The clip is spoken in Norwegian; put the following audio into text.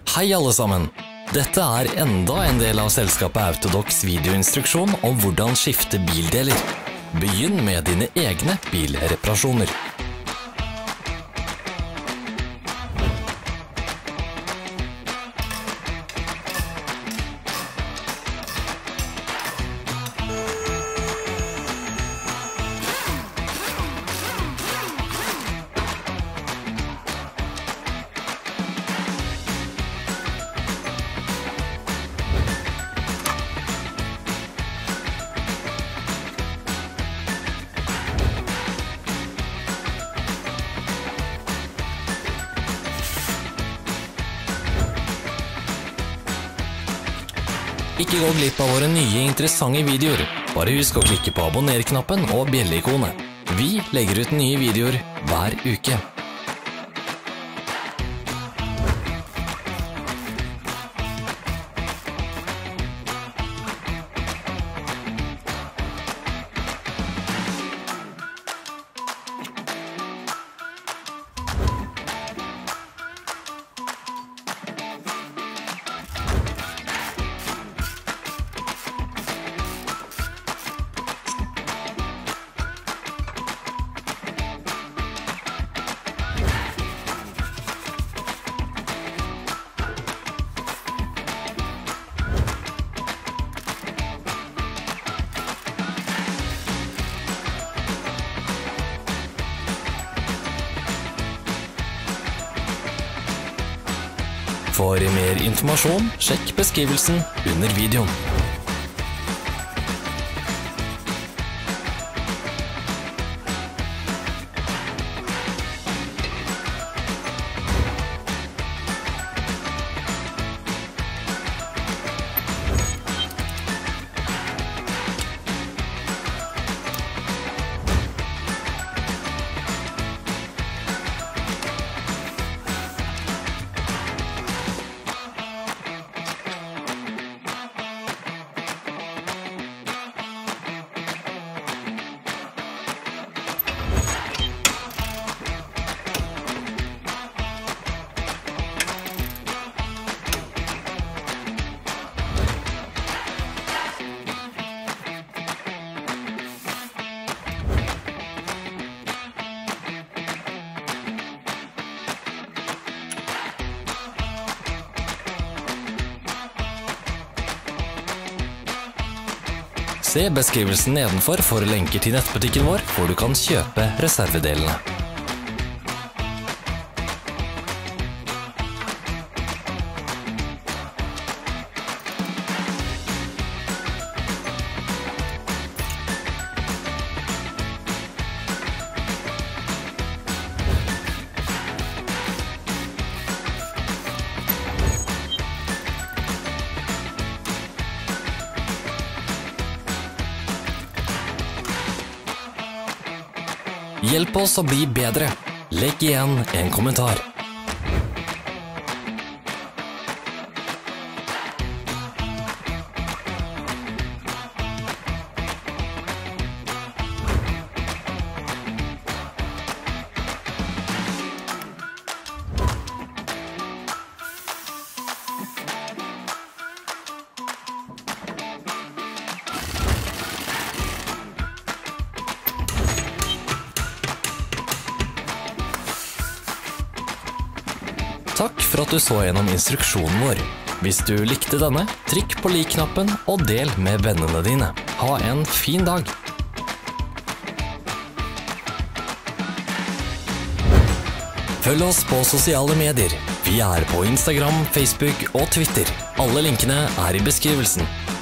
Hei alle sammen! Dette er enda en del av selskapet Autodocs videoinstruksjon om hvordan skifte bildeler. Begynn med dine egne bilreparasjoner. Ikke gå glipp av våre nye interessante videoer. Bare husk å klikke på abonner-knappen og bjelle-ikonet. Vi legger ut nye videoer hver uke. For mer informasjon, sjekk beskrivelsen under videoen. Se beskrivelsen nedenfor for lenker til nettbutikken vår, hvor du kan kjøpe reservedelene. Hjelp oss å bli bedre. Legg igjen en kommentar. Takk for at du så gjennom instruksjonen vår. Hvis du likte denne, trykk på lik-knappen og del med vennene dine. Ha en fin dag! Følg oss på sosiale medier. Vi er på Instagram, Facebook og Twitter. Alle linkene er i beskrivelsen.